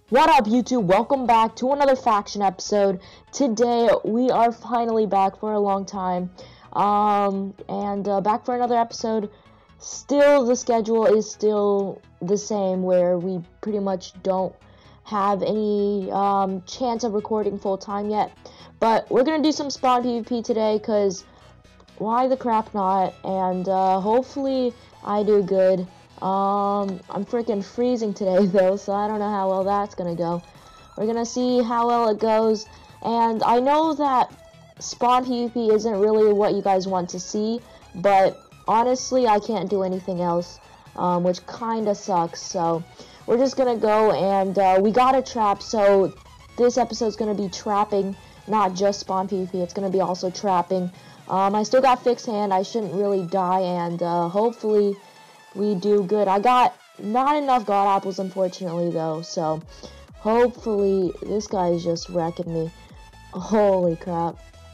What up, YouTube? Welcome back to another faction episode. Today we are finally back for a long time, and back for another episode. Still, the schedule is still the same, where we pretty much don't have any chance of recording full time yet. But we're gonna do some spawn PvP today, cause why the crap not? And hopefully I do good. I'm freaking freezing today though, so I don't know how well that's gonna go. We're gonna see how well it goes, and I know that spawn PvP isn't really what you guys want to see, but honestly I can't do anything else, which kinda sucks. So we're just gonna go, and we got a trap, so this episode's gonna be trapping, not just spawn PvP, it's gonna be also trapping. I still got fixed hand, I shouldn't really die, and hopefully we do good. I got not enough god apples, unfortunately, though, so hopefully this guy is just wrecking me. Holy crap.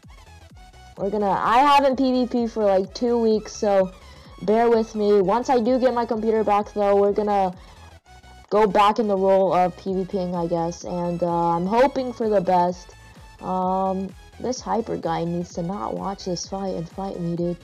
I haven't PvP for like 2 weeks, so bear with me. Once I do get my computer back, though, we're gonna go back in the role of PvPing, I guess, and I'm hoping for the best. This hyper guy needs to not watch this fight and fight me, dude.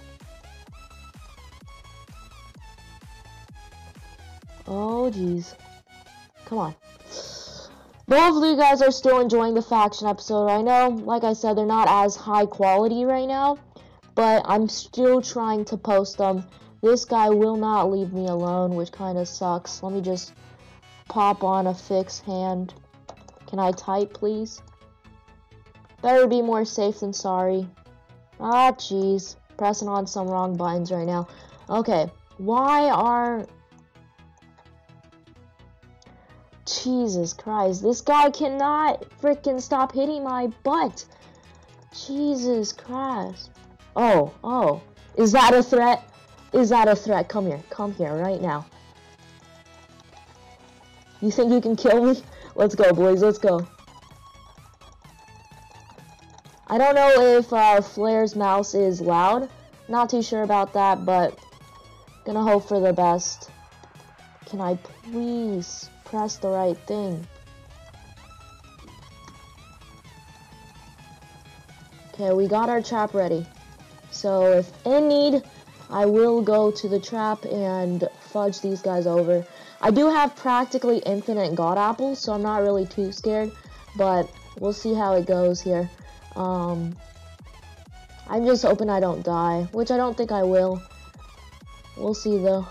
Oh, jeez. Come on. But hopefully you guys are still enjoying the faction episode. I know, like I said, they're not as high quality right now, but I'm still trying to post them. This guy will not leave me alone, which kind of sucks. Let me just pop on a fixed hand. Can I type, please? Better be more safe than sorry. Ah, jeez. Pressing on some wrong buttons right now. Okay. Why are... Jesus Christ, this guy cannot freaking stop hitting my butt. Jesus Christ. Oh, is that a threat? Is that a threat? Come here right now. You think you can kill me? Let's go, boys, let's go. I don't know if Flair's mouse is loud. Not too sure about that, but gonna hope for the best. Can I please press the right thing? Okay, we got our trap ready. So if in need, I will go to the trap and fudge these guys over. I do have practically infinite god apples, so I'm not really too scared, but we'll see how it goes here. I'm just hoping I don't die, which I don't think I will. We'll see though.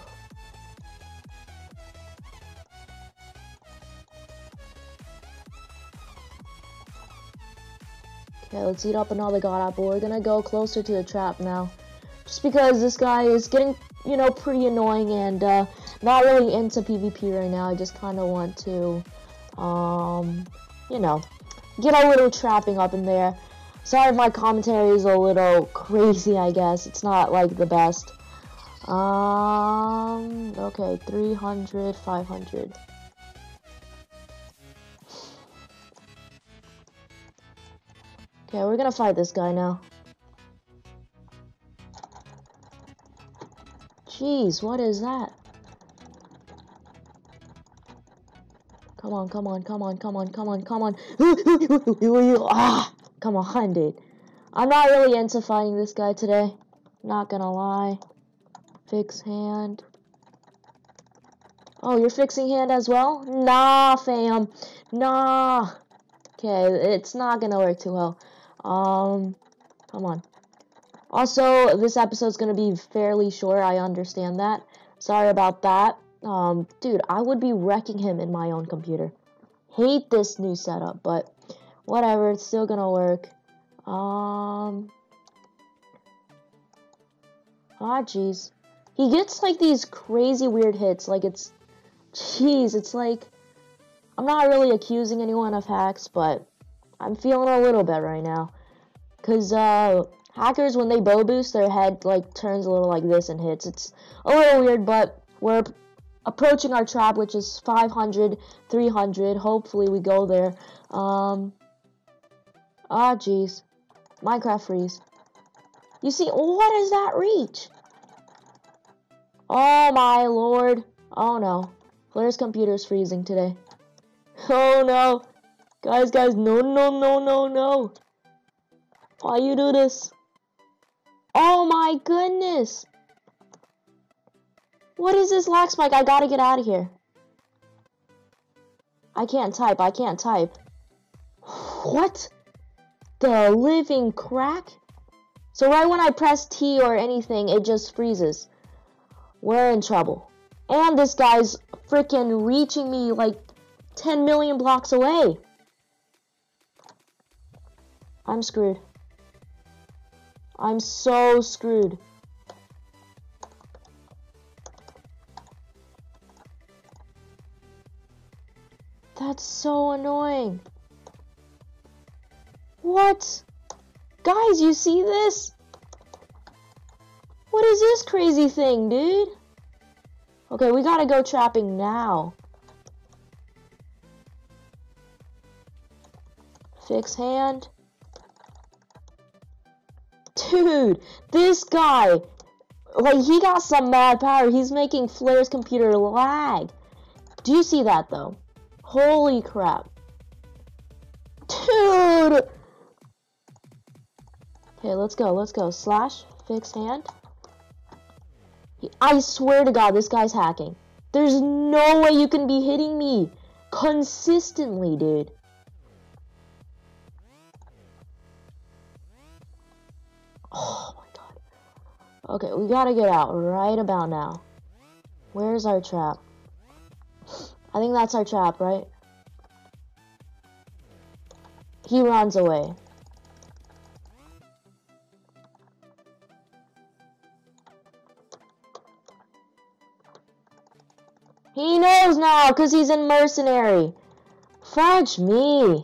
Okay, let's eat up another god apple. We're gonna go closer to the trap now. Just because this guy is getting, you know, pretty annoying, and not really into PvP right now. I just kind of want to, you know, get a little trapping up in there. Sorry if my commentary is a little crazy, I guess. It's not, like, the best. Okay, 300, 500. Okay, we're gonna fight this guy now. Jeez, what is that? Come on. Ah, come on, dude. I'm not really into fighting this guy today. Not gonna lie. Fix hand. Oh, you're fixing hand as well? Nah, fam. Nah. Okay, it's not gonna work too well. Come on. Also, this episode's gonna be fairly short, I understand that. Sorry about that. Dude, I would be wrecking him in my own computer. Hate this new setup, but whatever, it's still gonna work. Ah, jeez. He gets, like, these crazy weird hits, like, it's... Jeez, it's like... I'm not really accusing anyone of hacks, but I'm feeling a little bit right now. Because, hackers, when they bow boost, their head, like, turns a little like this and hits. It's a little weird, but we're approaching our trap, which is 500, 300. Hopefully we go there. Ah, jeez. Minecraft freeze. You see, what is that reach? Oh, my lord. Oh, no. Flair's computer's freezing today. Oh no. Guys, no, no, no, no, no. Why you do this? Oh my goodness. What is this lag spike? I gotta get out of here. I can't type. What? The living crack? So right when I press T or anything, it just freezes. We're in trouble. And this guy's freaking reaching me like 10 million blocks away. I'm screwed. I'm so screwed. That's so annoying. What? Guys, you see this? What is this crazy thing, dude? Okay, we gotta go trapping now. Fix hand. Dude, this guy, like, he got some mad power. He's making Flair's computer lag. Do you see that, though? Holy crap. Dude! Okay, let's go. Slash, fix hand. I swear to God, this guy's hacking. There's no way you can be hitting me consistently, dude. Oh my God. Okay, we gotta get out right about now. Where's our trap? I think that's our trap, right? He runs away. He knows now, because he's in mercenary. Fudge me.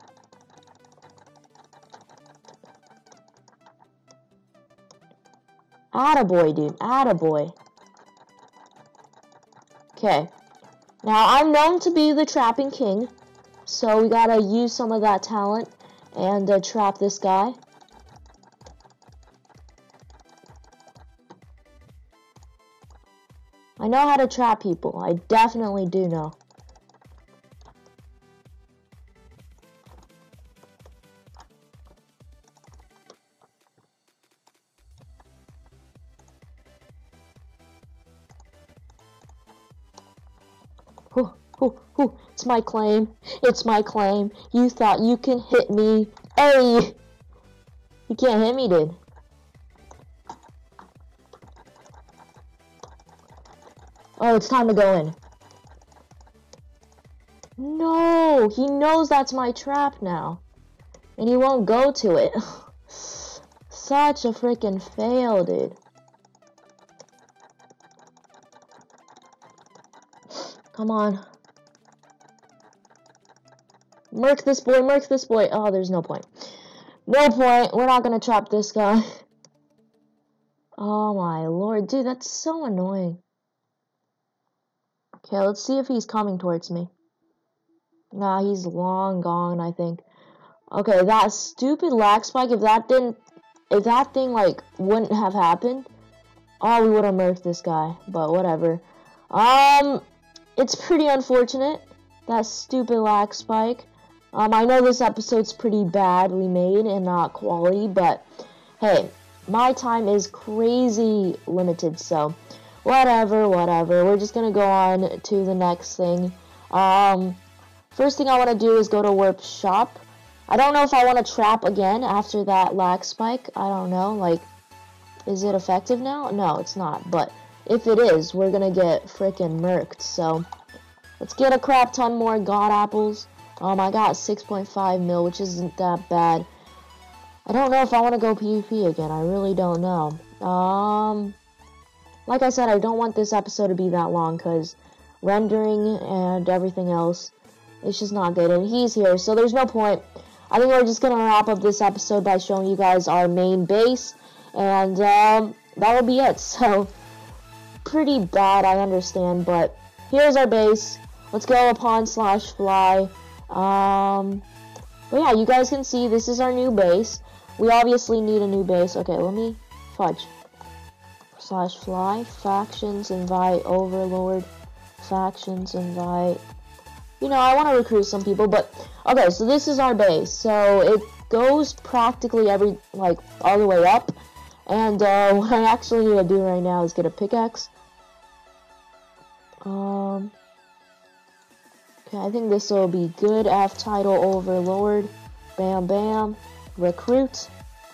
Attaboy, dude. Attaboy. Okay. Now, I'm known to be the trapping king, so we gotta use some of that talent and trap this guy. I know how to trap people. I definitely do know. It's my claim. It's my claim. You thought you can hit me. Hey! You can't hit me, dude. Oh, it's time to go in. No! He knows that's my trap now. And he won't go to it. Such a freaking fail, dude. Come on. Murk this boy, murk this boy. Oh, there's no point. No point. We're not gonna trap this guy. Oh my lord. Dude, that's so annoying. Okay, let's see if he's coming towards me. Nah, he's long gone, I think. Okay, that stupid lag spike, if that thing, like, wouldn't have happened, oh, we would have murked this guy. But whatever. It's pretty unfortunate. That stupid lag spike. I know this episode's pretty badly made and not quality, but hey, my time is crazy limited, so whatever. We're just gonna go on to the next thing. First thing I want to do is go to Warp Shop. I don't know if I want to trap again after that lag spike. I don't know, like, is it effective now? No, it's not, but if it is, we're gonna get freaking murked, so let's get a crap ton more god apples. I got 6.5 mil, which isn't that bad. I don't know if I want to go PvP again. I really don't know. Like I said, I don't want this episode to be that long, because rendering and everything else, it's just not good. And he's here, so there's no point. I think we're just going to wrap up this episode by showing you guys our main base. And that will be it. So, pretty bad, I understand, but here's our base. Let's go upon /fly. But yeah, you guys can see this is our new base. We obviously need a new base. Okay, let me fudge. /fly, factions, invite, overlord, factions, invite. you know, I want to recruit some people. But okay, so this is our base. So it goes practically like all the way up. And what I actually need to do right now is get a pickaxe. Okay, I think this will be good. F title overlord. Bam, bam. Recruit.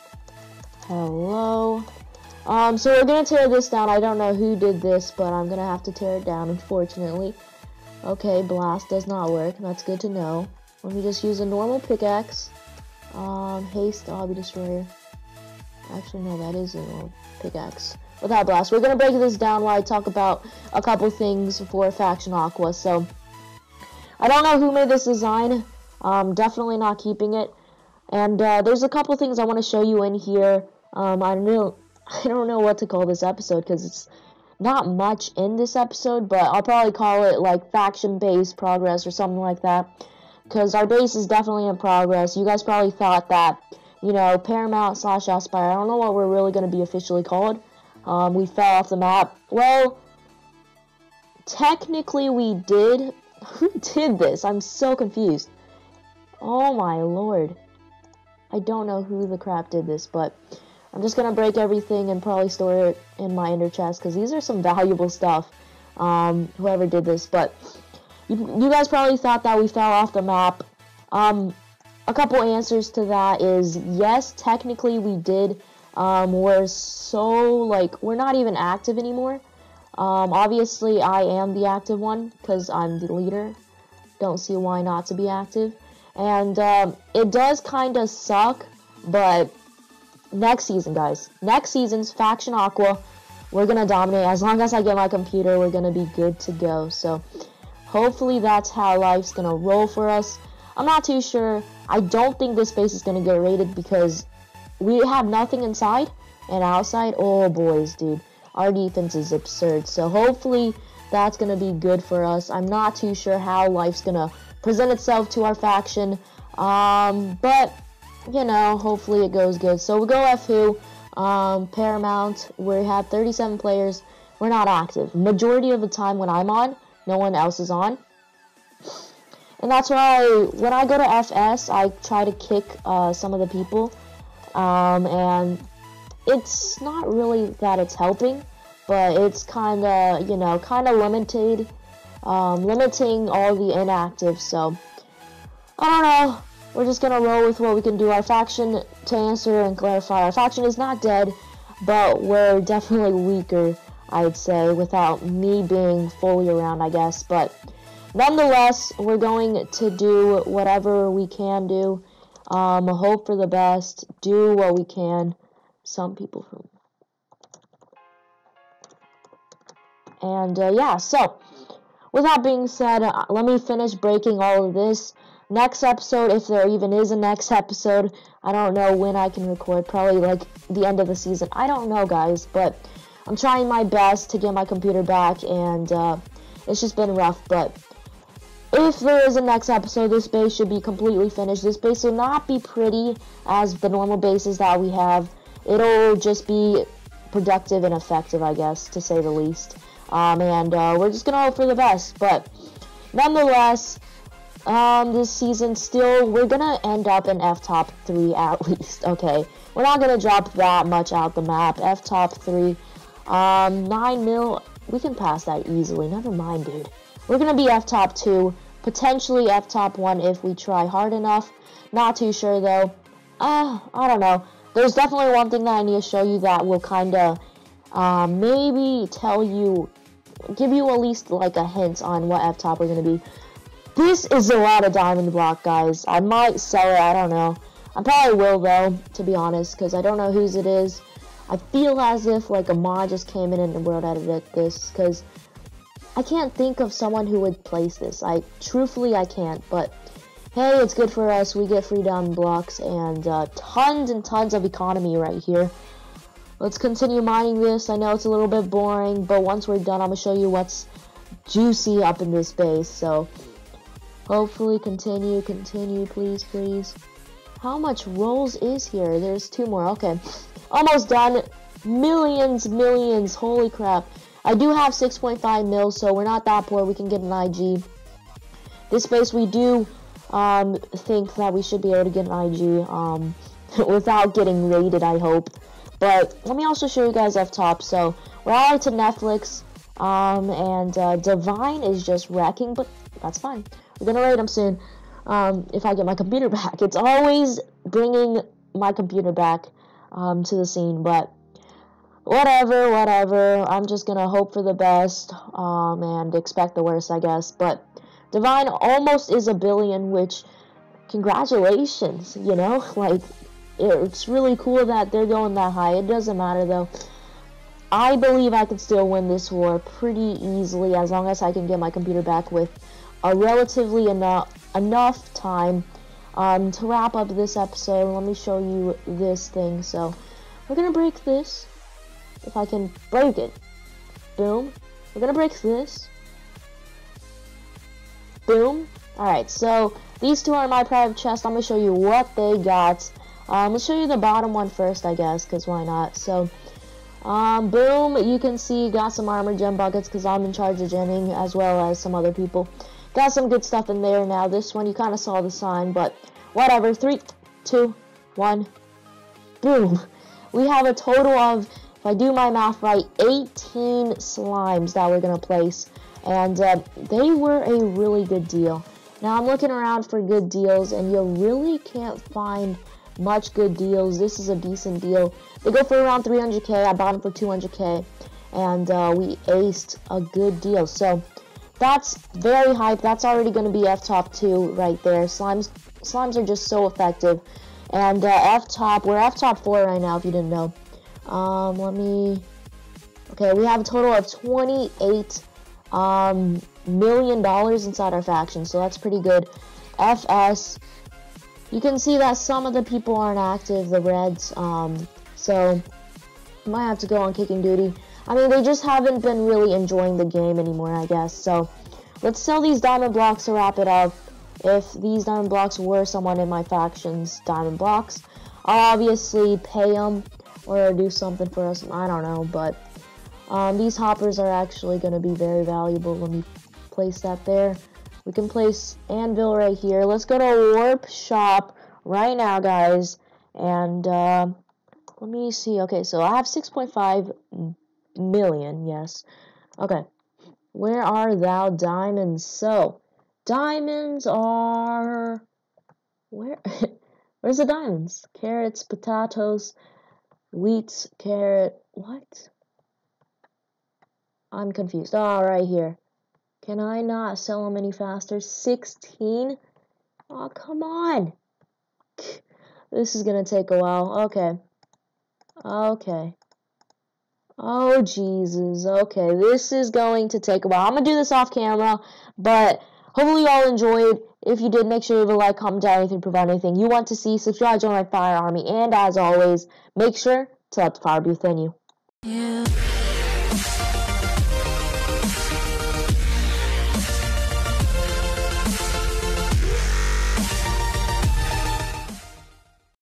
Hello. So we're gonna tear this down. I don't know who did this, but I'm gonna have to tear it down, unfortunately. Okay, blast does not work. That's good to know. Let me just use a normal pickaxe. Haste obby destroyer. Actually, no, that is a normal pickaxe. Without blast, we're gonna break this down while I talk about a couple things for Faction Aqua. So, I don't know who made this design. Definitely not keeping it. And there's a couple things I want to show you in here. I don't know what to call this episode because it's not much in this episode, but I'll probably call it like faction-based progress or something like that, because our base is definitely in progress. You guys probably thought that, you know, Paramount / Aspire, I don't know what we're really going to be officially called. We fell off the map. Well, technically we did. Who did this? I'm so confused. Oh my lord. I don't know who the crap did this, but I'm just gonna break everything and probably store it in my ender chest because these are some valuable stuff. Whoever did this, but you guys probably thought that we fell off the map. A couple answers to that is yes, technically we did. We're not even active anymore. Obviously I am the active one because I'm the leader. Don't see why not to be active. And it does kind of suck, but next season, guys. Next season's Faction Aqua, we're going to dominate. As long as I get my computer, we're going to be good to go. So, hopefully that's how life's going to roll for us. I'm not too sure. I don't think this base is going to get raided because we have nothing inside and outside. Oh, boys, dude. Our defense is absurd. So, hopefully that's going to be good for us. I'm not too sure how life's going to present itself to our faction, but you know, hopefully it goes good. So we'll go F2, Paramount. We have 37 players. We're not active. Majority of the time when I'm on, no one else is on, and that's why when I go to FS, I try to kick some of the people, and it's not really that it's helping, but it's kind of, you know, kind of limiting all the inactive. So I don't know, we're just gonna roll with what we can do. Our faction, to answer and clarify, our faction is not dead, but we're definitely weaker, I'd say, without me being fully around, I guess. But nonetheless, we're going to do whatever we can do, hope for the best, do what we can. Some people from yeah, so with that being said, let me finish breaking all of this. Next episode, if there even is a next episode, I don't know when I can record, probably like the end of the season. I don't know, guys, but I'm trying my best to get my computer back, and it's just been rough. But if there is a next episode, this base should be completely finished. This base will not be pretty as the normal bases that we have. It'll just be productive and effective, I guess, to say the least. We're just gonna hope for the best. But nonetheless, this season still, we're gonna end up in F-top 3 at least. Okay, we're not gonna drop that much out the map. F-top 3, 9 mil, we can pass that easily. Never mind, dude. We're gonna be F-top 2, potentially F-top 1 if we try hard enough. Not too sure though. I don't know. There's definitely one thing that I need to show you that will kind of maybe tell you, give you at least like a hint on what F-top we're going to be. This is a lot of diamond block, guys. I might sell it, I don't know. I probably will though, to be honest, because I don't know whose it is. I feel as if like a mod just came in and world edited this, because I can't think of someone who would place this. Truthfully I can't, but hey, it's good for us. We get free diamond blocks and tons and tons of economy right here. Let's continue mining this. I know it's a little bit boring, but once we're done, I'm going to show you what's juicy up in this base. So, hopefully continue, please, please. How much rolls is here? There's 2 more. Okay. Almost done. Millions. Holy crap. I do have 6.5 mil, so we're not that poor. We can get an IG. this base we do think that we should be able to get an IG without getting raided, I hope. But let me also show you guys up top. So we're allied to Netflix, and Divine is just wrecking, but that's fine. We're gonna raid him soon. If I get my computer back. It's always bringing my computer back to the scene, but whatever. I'm just gonna hope for the best and expect the worst, I guess. But Divine almost is 1 billion, which, congratulations, you know? Like, it's really cool that they're going that high. It doesn't matter, though. I believe I can still win this war pretty easily as long as I can get my computer back with a relatively enough time to wrap up this episode. Let me show you this thing. So we're gonna break this, if I can break it. Boom. We're gonna break this. Boom. Alright, so these two are in my private chest. I'm gonna show you what they got. Let's show you the bottom one first, I guess, because why not? So boom, you can see got some armor gem buckets because I'm in charge of gemming, as well as some other people. Got some good stuff in there. Now this one, you kind of saw the sign, but whatever. 3, 2, 1, boom. We have a total of, if I do my math right, 18 slimes that we're going to place. And they were a really good deal. Now I'm looking around for good deals, and you really can't find much good deals. This is a decent deal. They go for around 300k. I bought them for 200k, and we aced a good deal. So that's very hype. That's already going to be F-top 2 right there. Slimes are just so effective. And F-top, we're F-top 4 right now, if you didn't know. Okay, we have a total of $28 million inside our faction, so that's pretty good. FS, you can see that some of the people aren't active, the Reds, so might have to go on kicking duty. I mean, they just haven't been really enjoying the game anymore, I guess. So let's sell these diamond blocks to wrap it up. If these diamond blocks were someone in my faction's diamond blocks, I'll obviously pay them or do something for us. I don't know, but these hoppers are actually going to be very valuable. Let me place that there. We can place anvil right here. Let's go to warp shop right now, guys. And let me see. Okay, so I have 6.5 million. Yes. Okay. Where are thou diamonds? So diamonds are where? Where's the diamonds? Carrots, potatoes, wheat, carrot. What? I'm confused. Oh, right here. Can I not sell them any faster? 16? Oh, come on. This is gonna take a while. Okay. Okay. Oh, Jesus. Okay, this is going to take a while. I'm gonna do this off camera, but hopefully you all enjoyed. If you did, make sure to leave a like, comment down anything, provide anything you want to see. Subscribe, join my fire army, and as always, make sure to let the fire be within you.